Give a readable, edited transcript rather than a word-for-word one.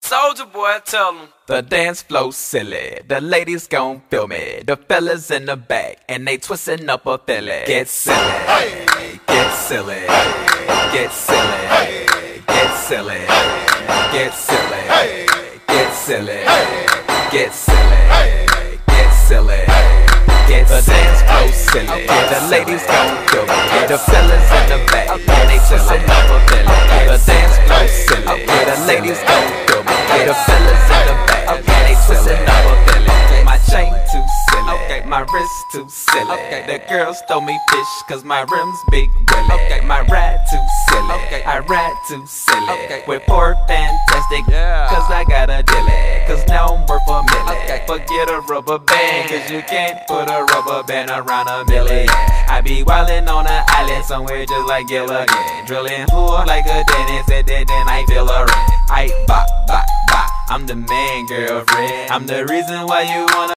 Soldier Boy, tell them. The dance flow silly, the ladies gon' feel me. The fellas in the back, and they twisting up a Philly. Get silly, get silly, get silly, get silly, get silly, get silly, get silly, get silly. The dance flow silly, the ladies gon' feel me. The fellas in the back, and they twisting up a Philly. The dance flow silly, the ladies gon' feel me. The fellas in the back, and they twisting up a Philly. My chain too silly, my wrist too silly. The girls throw me fish, cause my rims big willy. My ride too silly, I ride too silly. With poor fantastic, cause I got a dilly. Cause now I'm worth a million. Forget a rubber band, cause you can't put a rubber band around a million. I be wildin' on an island somewhere just like Gilligan. Drilling whore like a dentist, and then I feel a rent. I bop, bop, bop. I'm the man, girlfriend. I'm the reason why you wanna